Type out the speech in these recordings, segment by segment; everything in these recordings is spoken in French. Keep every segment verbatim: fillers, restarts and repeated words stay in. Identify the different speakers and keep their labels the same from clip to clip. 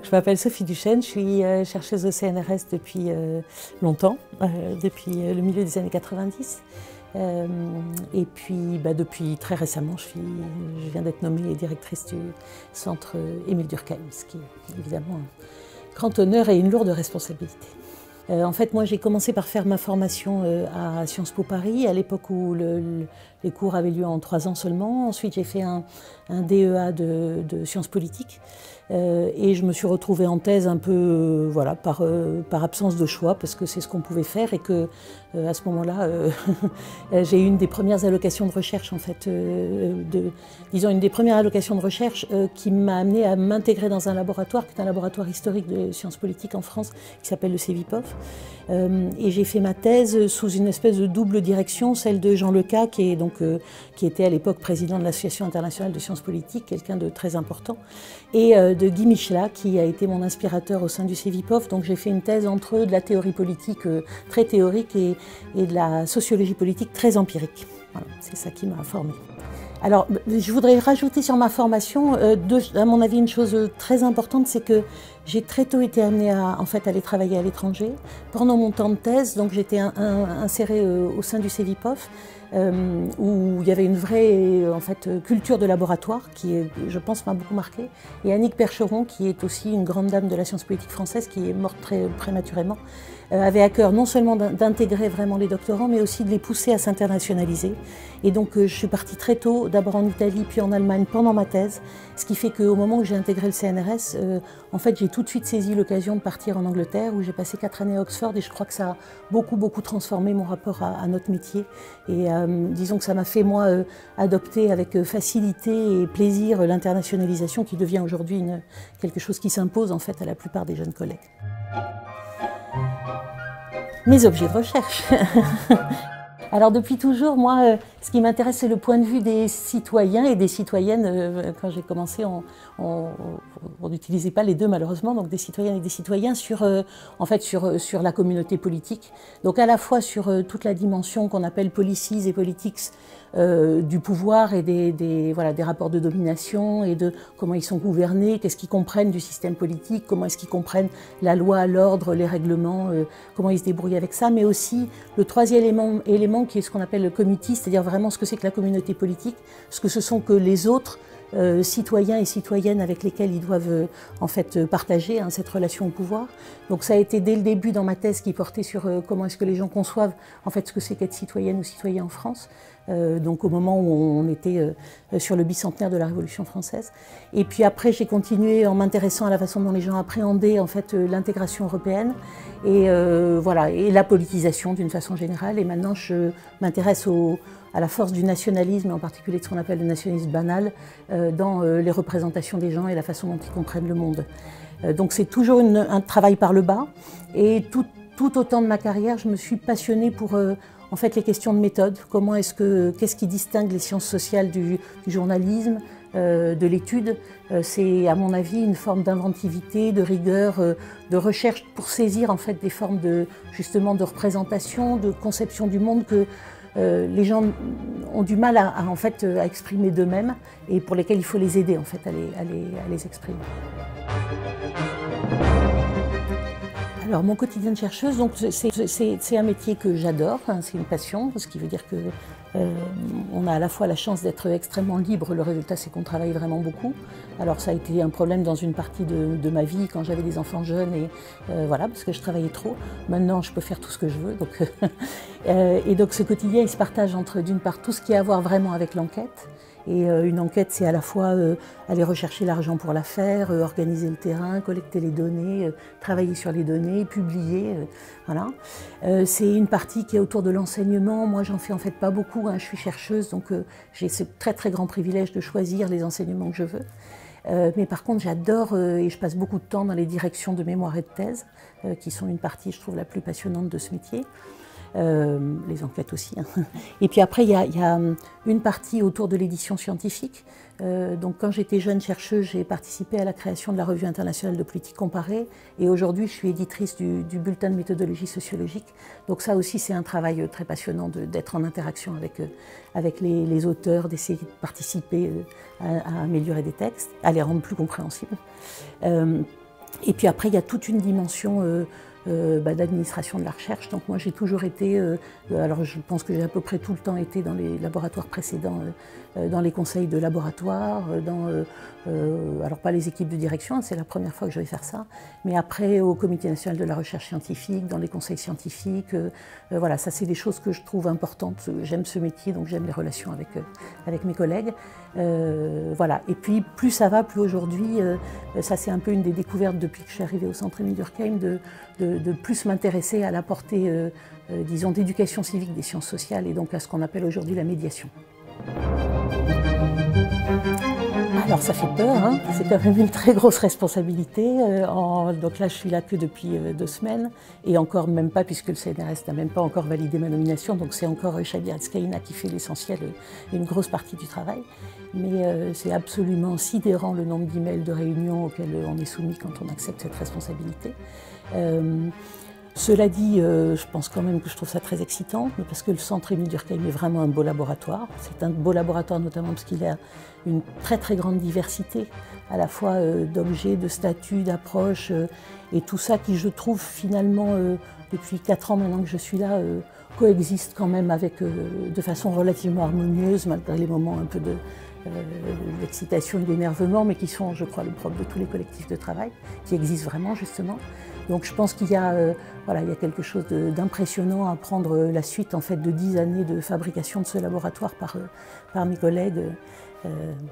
Speaker 1: Je m'appelle Sophie Duchesne, je suis chercheuse au C N R S depuis longtemps, depuis le milieu des années quatre-vingt-dix. Et puis bah, depuis très récemment, je, suis, je viens d'être nommée directrice du centre Émile Durkheim, ce qui est évidemment un grand honneur et une lourde responsabilité. Euh, en fait, moi, j'ai commencé par faire ma formation euh, à Sciences Po Paris, à l'époque où le, le, les cours avaient lieu en trois ans seulement. Ensuite, j'ai fait un, un D E A de, de sciences politiques euh, et je me suis retrouvée en thèse un peu euh, voilà, par, euh, par absence de choix, parce que c'est ce qu'on pouvait faire et que euh, à ce moment-là, euh, j'ai eu une des premières allocations de recherche, en fait, euh, de, disons une des premières allocations de recherche euh, qui m'a amenée à m'intégrer dans un laboratoire, qui est un laboratoire historique de sciences politiques en France, qui s'appelle le CEVIPOF. Euh, et j'ai fait ma thèse sous une espèce de double direction, celle de Jean Leca, qui, est donc, euh, qui était à l'époque président de l'Association internationale de sciences politiques, quelqu'un de très important, et euh, de Guy Michelat, qui a été mon inspirateur au sein du CEVIPOF. Donc j'ai fait une thèse entre de la théorie politique euh, très théorique et, et de la sociologie politique très empirique. Voilà, c'est ça qui m'a formée. Alors, je voudrais rajouter sur ma formation, euh, deux, à mon avis, une chose très importante, c'est que j'ai très tôt été amenée à, en fait, aller travailler à l'étranger. Pendant mon temps de thèse, donc j'étais un, un, insérée euh, au sein du CEVIPOF, euh, où il y avait une vraie en fait, culture de laboratoire qui, je pense, m'a beaucoup marquée. Et Annick Percheron, qui est aussi une grande dame de la science politique française, qui est morte très prématurément, euh, avait à cœur non seulement d'intégrer vraiment les doctorants, mais aussi de les pousser à s'internationaliser. Et donc, euh, je suis partie très tôt, d'abord en Italie, puis en Allemagne pendant ma thèse, ce qui fait qu'au moment où j'ai intégré le C N R S, euh, en fait, j'ai tout de suite saisi l'occasion de partir en Angleterre, où j'ai passé quatre années à Oxford, et je crois que ça a beaucoup, beaucoup transformé mon rapport à, à notre métier. Et euh, disons que ça m'a fait, moi, euh, adopter avec facilité et plaisir l'internationalisation, qui devient aujourd'hui quelque chose qui s'impose, en fait, à la plupart des jeunes collègues. Mes objets de recherche. Alors depuis toujours, moi, euh, ce qui m'intéresse, c'est le point de vue des citoyens et des citoyennes. Euh, quand j'ai commencé, on n'utilisait pas les deux malheureusement, donc des citoyennes et des citoyens sur, euh, en fait, sur, sur la communauté politique. Donc à la fois sur euh, toute la dimension qu'on appelle policies et politics euh, du pouvoir et des, des, voilà, des rapports de domination et de comment ils sont gouvernés, qu'est-ce qu'ils comprennent du système politique, comment est-ce qu'ils comprennent la loi, l'ordre, les règlements, euh, comment ils se débrouillent avec ça, mais aussi le troisième élément, élément qui est ce qu'on appelle le community, c'est-à-dire vraiment ce que c'est que la communauté politique, ce que ce sont que les autres euh, citoyens et citoyennes avec lesquels ils doivent euh, en fait partager hein, cette relation au pouvoir. Donc ça a été dès le début dans ma thèse qui portait sur euh, comment est-ce que les gens conçoivent en fait ce que c'est qu'être citoyenne ou citoyen en France. Euh, donc au moment où on était euh, sur le bicentenaire de la Révolution française. Et puis après, j'ai continué en m'intéressant à la façon dont les gens appréhendaient en fait euh, l'intégration européenne et euh, voilà et la politisation d'une façon générale. Et maintenant, je m'intéresse à la force du nationalisme, et en particulier de ce qu'on appelle le nationalisme banal, euh, dans euh, les représentations des gens et la façon dont ils comprennent le monde. Euh, donc c'est toujours une, un travail par le bas. Et tout, tout au temps de ma carrière, je me suis passionnée pour euh, en fait les questions de méthode. Comment est-ce que, qu'est-ce qui distingue les sciences sociales du, du journalisme, euh, de l'étude? euh, C'est à mon avis une forme d'inventivité, de rigueur, euh, de recherche pour saisir en fait des formes de justement de représentation, de conception du monde que euh, les gens ont du mal à, à en fait à exprimer d'eux-mêmes et pour lesquels il faut les aider en fait à les, à les, à les exprimer. Alors mon quotidien de chercheuse, donc c'est un métier que j'adore, hein, c'est une passion, ce qui veut dire que euh, on a à la fois la chance d'être extrêmement libre, le résultat c'est qu'on travaille vraiment beaucoup. Alors ça a été un problème dans une partie de, de ma vie quand j'avais des enfants jeunes et euh, voilà, parce que je travaillais trop. Maintenant je peux faire tout ce que je veux. Donc, euh, et donc ce quotidien il se partage entre d'une part tout ce qui a à voir vraiment avec l'enquête. Et euh, une enquête, c'est à la fois euh, aller rechercher l'argent pour la faire, euh, organiser le terrain, collecter les données, euh, travailler sur les données, publier, euh, voilà. Euh, c'est une partie qui est autour de l'enseignement. Moi, j'en fais en fait pas beaucoup, hein. Je suis chercheuse, donc euh, j'ai ce très très grand privilège de choisir les enseignements que je veux. Euh, mais par contre, j'adore euh, et je passe beaucoup de temps dans les directions de mémoire et de thèse, euh, qui sont une partie, je trouve, la plus passionnante de ce métier. Euh, les enquêtes aussi. Hein. Et puis après, il y a, il y a une partie autour de l'édition scientifique. Euh, donc quand j'étais jeune chercheuse, j'ai participé à la création de la Revue internationale de politique comparée. Et aujourd'hui, je suis éditrice du, du bulletin de méthodologie sociologique. Donc ça aussi, c'est un travail très passionnant d'être en interaction avec, avec les, les auteurs, d'essayer de participer à, à améliorer des textes, à les rendre plus compréhensibles. Euh, Et puis après, il y a toute une dimension euh, euh, bah, d'administration de la recherche. Donc moi, j'ai toujours été, euh, alors je pense que j'ai à peu près tout le temps été dans les laboratoires précédents, euh, dans les conseils de laboratoire, dans, euh, euh, alors pas les équipes de direction, c'est la première fois que je vais faire ça, mais après au Comité national de la recherche scientifique, dans les conseils scientifiques. Euh, euh, voilà, ça c'est des choses que je trouve importantes. J'aime ce métier, donc j'aime les relations avec, euh, avec mes collègues. Euh, voilà. Et puis plus ça va, plus aujourd'hui, euh, ça c'est un peu une des découvertes depuis que je suis arrivée au Centre Émile Durkheim, de, de, de plus m'intéresser à la portée, euh, euh, disons, d'éducation civique des sciences sociales et donc à ce qu'on appelle aujourd'hui la médiation. Alors ça fait peur, hein, c'est quand même une très grosse responsabilité. Euh, en, donc là je suis là que depuis euh, deux semaines et encore même pas puisque le C N R S n'a même pas encore validé ma nomination, donc c'est encore euh, Shabir Tzkaïna qui fait l'essentiel et une grosse partie du travail. Mais euh, c'est absolument sidérant le nombre d'emails de réunions auxquels on est soumis quand on accepte cette responsabilité. Euh, Cela dit, euh, je pense quand même que je trouve ça très excitant, parce que le Centre Émile Durkheim est vraiment un beau laboratoire. C'est un beau laboratoire notamment parce qu'il a une très très grande diversité, à la fois euh, d'objets, de statuts, d'approches, euh, et tout ça qui, je trouve, finalement, euh, depuis quatre ans maintenant que je suis là, euh, coexiste quand même avec, euh, de façon relativement harmonieuse, malgré les moments un peu de euh, d'excitation et d'énervement, mais qui sont, je crois, le propre de tous les collectifs de travail, qui existent vraiment, justement. Donc je pense qu'il y a, euh, voilà, il y a quelque chose d'impressionnant à prendre euh, la suite en fait, de dix années de fabrication de ce laboratoire par, euh, par mes collègues. Euh,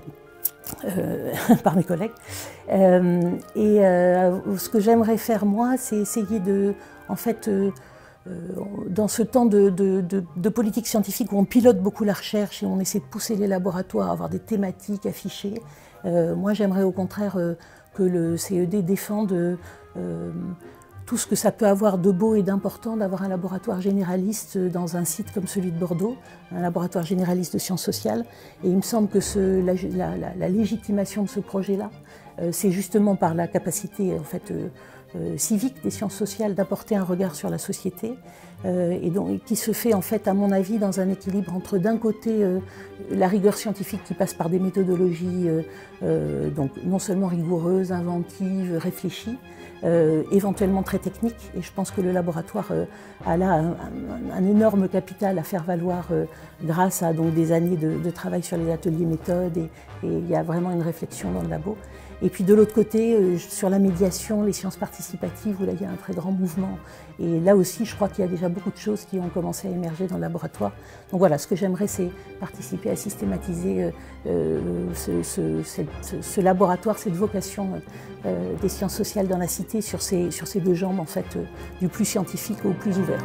Speaker 1: euh, par mes collègues. Euh, et euh, ce que j'aimerais faire moi, c'est essayer de, en fait, euh, dans ce temps de, de, de, de politique scientifique où on pilote beaucoup la recherche et on essaie de pousser les laboratoires à avoir des thématiques affichées, euh, moi j'aimerais au contraire euh, que le C E D défende euh, tout ce que ça peut avoir de beau et d'important d'avoir un laboratoire généraliste dans un site comme celui de Bordeaux, un laboratoire généraliste de sciences sociales. Et il me semble que ce, la, la, la, la légitimation de ce projet-là, euh, c'est justement par la capacité en fait, euh, euh, civique des sciences sociales d'apporter un regard sur la société, euh, et donc qui se fait en fait, à mon avis, dans un équilibre entre d'un côté euh, la rigueur scientifique qui passe par des méthodologies euh, euh, donc non seulement rigoureuses, inventives, réfléchies, Euh, éventuellement très technique, et je pense que le laboratoire euh, a là un, un, un énorme capital à faire valoir euh, grâce à donc, des années de, de travail sur les ateliers méthodes, et, et il y a vraiment une réflexion dans le labo. Et puis de l'autre côté, euh, sur la médiation, les sciences participatives, où là il y a un très grand mouvement, et là aussi je crois qu'il y a déjà beaucoup de choses qui ont commencé à émerger dans le laboratoire. Donc voilà, ce que j'aimerais c'est participer à systématiser euh, euh, ce, ce, cette, ce laboratoire, cette vocation euh, des sciences sociales dans la cité sur ces, sur ces deux jambes en fait, euh, du plus scientifique au plus ouvert.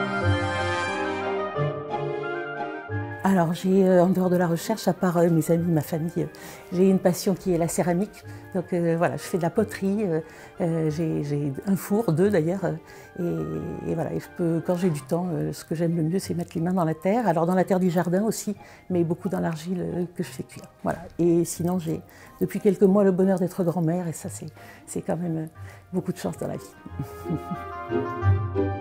Speaker 1: Alors j'ai, euh, en dehors de la recherche, à part euh, mes amis, ma famille, euh, j'ai une passion qui est la céramique. Donc euh, voilà, je fais de la poterie, euh, euh, j'ai un four, deux d'ailleurs, euh, et, et voilà, et je peux, quand j'ai du temps, euh, ce que j'aime le mieux c'est mettre les mains dans la terre. Alors dans la terre du jardin aussi, mais beaucoup dans l'argile euh, que je fais cuire. Voilà. Et sinon j'ai depuis quelques mois le bonheur d'être grand-mère, et ça c'est quand même euh, beaucoup de chance dans la vie.